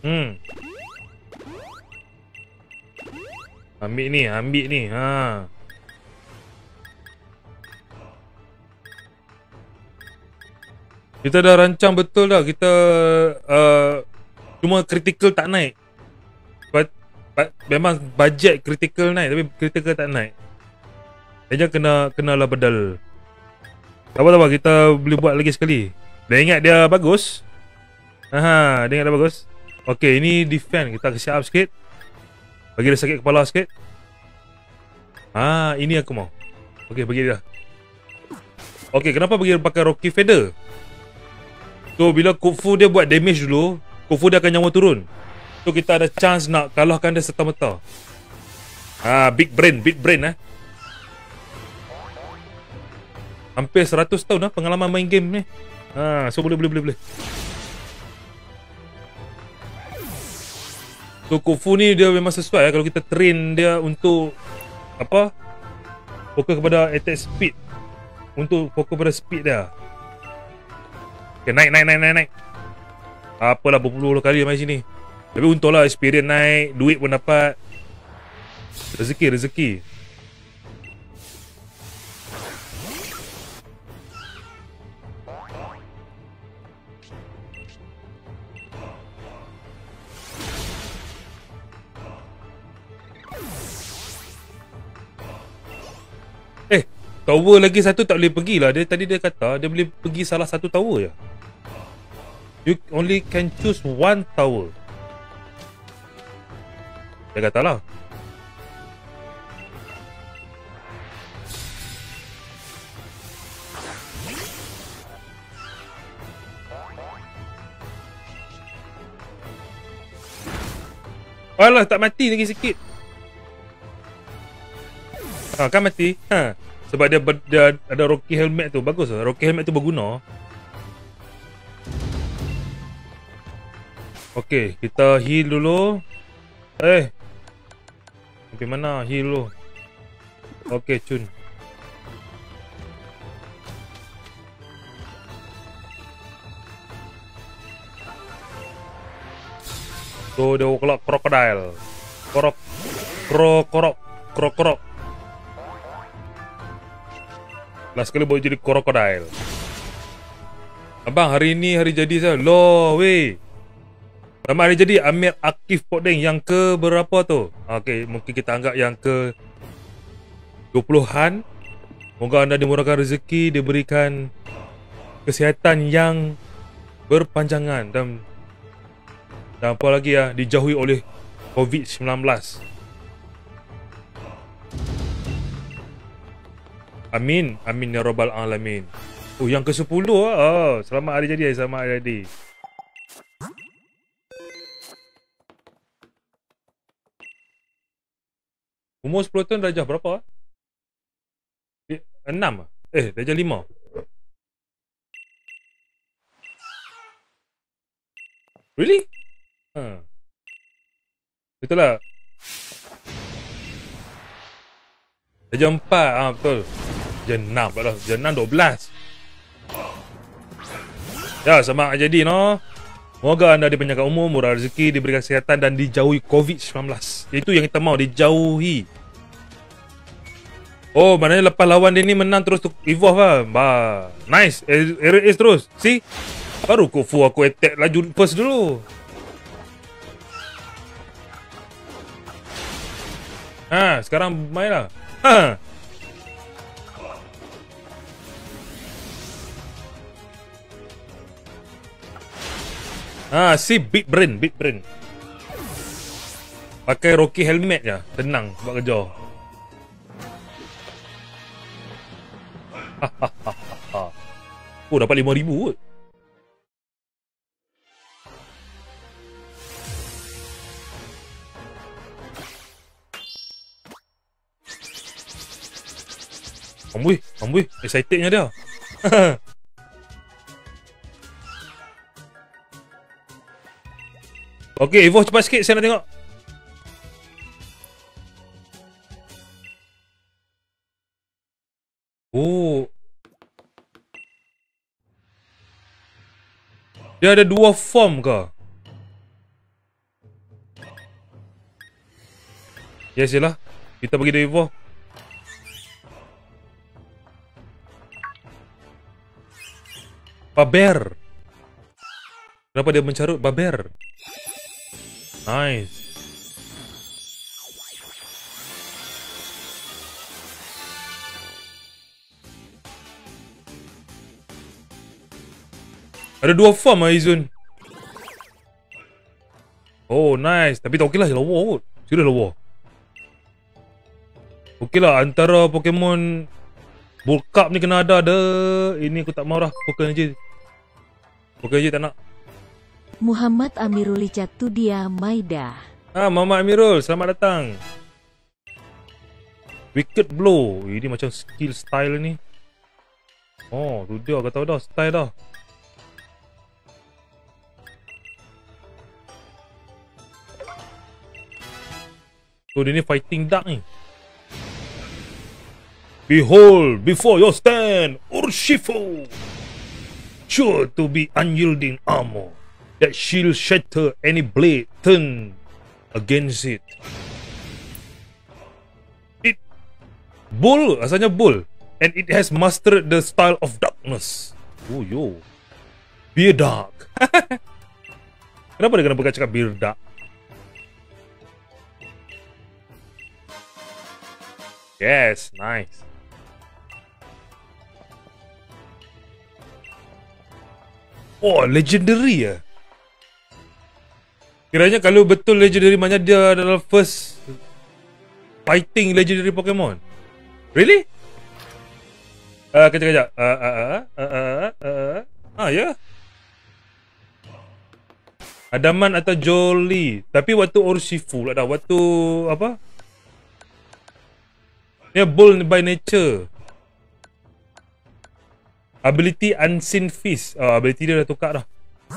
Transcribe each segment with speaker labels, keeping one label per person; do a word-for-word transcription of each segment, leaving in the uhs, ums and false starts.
Speaker 1: Hmm. Ambil ni, ambil ni. Ha. Kita dah rancang betul dah. Kita uh, cuma critical tak naik. But, but, memang bajet critical naik tapi critical tak naik. Dia kena kenalah bedal. Tak apa, tak apa, kita boleh buat lagi sekali. Dah ingat dia bagus. Aha, dia ingat dia bagus. Okay, ini defend. Kita kasi up sikit. Bagi dia sakit kepala sikit. Ah, ini aku mau. Okay, bagi dia. Okay, kenapa bagi dia pakai Rocky Feather? So, bila Kung-Fu dia buat damage dulu, Kung-Fu dia akan nyawa turun. So, kita ada chance nak kalahkan dia serta-merta. Ah, big brain, big brain eh. Hampir seratus tahun lah pengalaman main game ni. Ha, so boleh boleh boleh boleh. So Kung-Fu ni dia memang sesuai eh, kalau kita train dia untuk apa? Fokus kepada attack speed. Untuk fokus pada speed dia. Okay, naik naik naik naik naik. Apalah berpuluh-puluh kali main sini. Tapi untunglah experience naik, duit pun dapat. Rezeki rezeki. Eh, tower lagi satu tak boleh pergi lah. Dia tadi dia kata dia boleh pergi salah satu tower je. You only can choose one tower. Dia kata lah. Alah, tak mati lagi sikit. Ha, kan mati. Ha. Sebab dia, dia ada Rocky helmet tu. Bagus lah. Rocky helmet tu berguna. Okay, kita heal dulu. Eh. Sampai mana heal dulu. Okay, cun. So, dia kelak crocodile. Korok. Krokorok. Krokorok. Last kali boleh jadi crocodile. Abang, hari ni hari jadi saya. Loh, weh. Selamat hari jadi Amir Akif Podeng. Yang ke berapa tu? Okay, mungkin kita anggap yang ke dua puluhan. Moga anda dimurahkan rezeki, diberikan kesihatan yang berpanjangan dan dan apa lagi ya, dijauhi oleh covid sembilan belas. Amin, amin ya rabbal alamin. Oh, yang ke sepuluh ah. Oh, selamat hari jadi, selamat hari jadi. Umur sepuluh tahun darjah berapa? enam ah? Eh, darjah lima. Really? Ha. Betul lah. Darjah empat, ah betul. Darjah enam pula. Darjah enam, dua belas. Ya, selamat hari jadi no. Moga anda dipanjangkan umur, murah rezeki, diberikan kesihatan dan dijauhi covid sembilan belas. Itu yang kita mau, dijauhi. Oh, maknanya lepas lawan dia ni menang terus tu evolve lah. Bah, nice. Area Ace terus. See? Baru Kung-Fu aku attack laju first dulu. Ha, sekarang main lah. Ha. Ah, si big brain, big brain. Pakai Rocky helmet je, tenang buat kerja. Oh, dapat lima ribu kot. Amboi, amboi, excitednya dia. Okey, Evo cepat sikit saya nak tengok. Oh. Dia ada dua form ke? Yes, yelah. Kita pergi dia evolve. Baber. Kenapa dia mencarut baber? Nice. Ada dua farm lah Izun. Oh nice. Tapi tak okey lah, lawa kot. Serius lawa. Okey lah, antara Pokemon Bull Cup ni kena ada ada. Ini aku tak mau lah. Pokemon je. Pokemon je tak nak.
Speaker 2: Muhammad Amirul Catudia Maida.
Speaker 1: Ah, Muhammad Amirul, selamat datang. Wicked Blow. Ini macam skill style ni. Oh, tu dia, aku tahu dah style dah. So dia ni fighting dark ni. Behold, before your stand, Urshifu, sure to be unyielding armor that shield shatter any blade turn against it. It bull, asalnya bull, and it has mastered the style of darkness. Oh yo, beer dark. Kenapa dia kena pakai cakap beer dark? Yes, nice. Oh, legendary ya. Kiranya kalau betul legendary, maknanya dia adalah first fighting legendary Pokemon. Really? Ah, uh, kejap kejap. Ah, ah, ah, ah, ah, ah. Ah, ya. Adaman atau Jolly. Tapi waktu Urshifu lah dah. Waktu apa? Dia bull by nature. Ability Unseen Fist. Oh, ability dia dah tukar dah.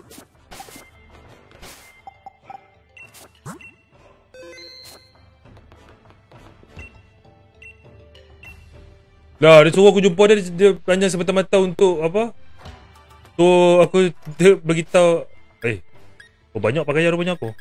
Speaker 1: Dah, dia suruh aku jumpa dia, dia panjang semata-mata untuk apa? Tu aku dia beritahu, eh, oh banyak pakaian rupanya aku.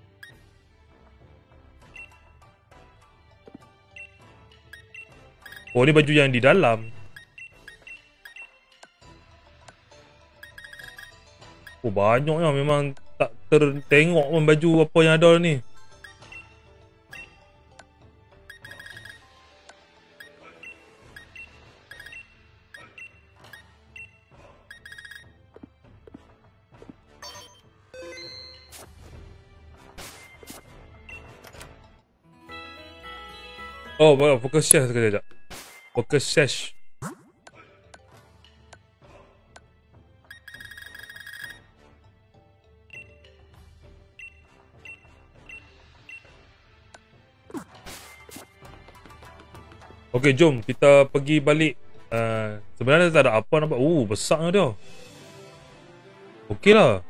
Speaker 1: Oh, ni baju yang di dalam. Oh, banyaknya memang tak tertengok pun baju apa yang ada ni. Oh, fokus sash sekejap. Fokus sash. Okey, jom kita pergi balik. Uh, sebenarnya tak ada apa nampak. Oh, besarnya dia. Okey lah.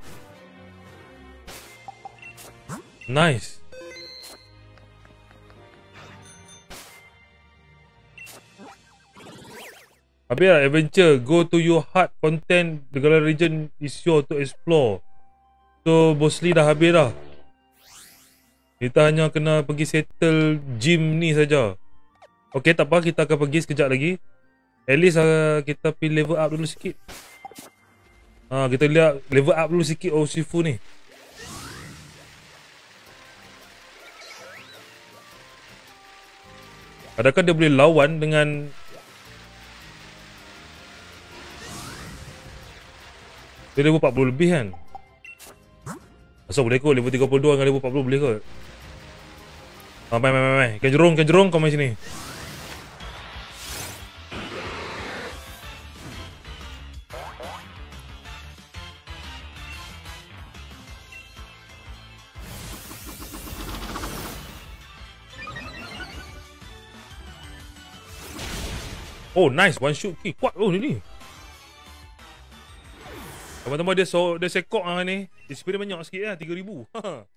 Speaker 1: Nice. Habis lah adventure. Go to your heart content. The Galar region is yours to explore. So mostly dah habis dah. Kita hanya kena pergi settle gym ni saja. Okay, tak apa, kita akan pergi sekejap lagi. At least uh, kita pergi level up dulu sikit. Ha, kita lihat level up dulu sikit Urshifu ni. Adakah dia boleh lawan dengan dia level empat puluh lebih kan? Asal boleh kot level tiga puluh dua dengan level empat puluh boleh kot. Ha, main main main main. Ikan jerung, ikan jerung kau main sini. Oh nice, one shoot kill. Kuat oh ni. Teman-teman dia so dia sekok ah ni. Dia speed banyak sikit lah, tiga ribu.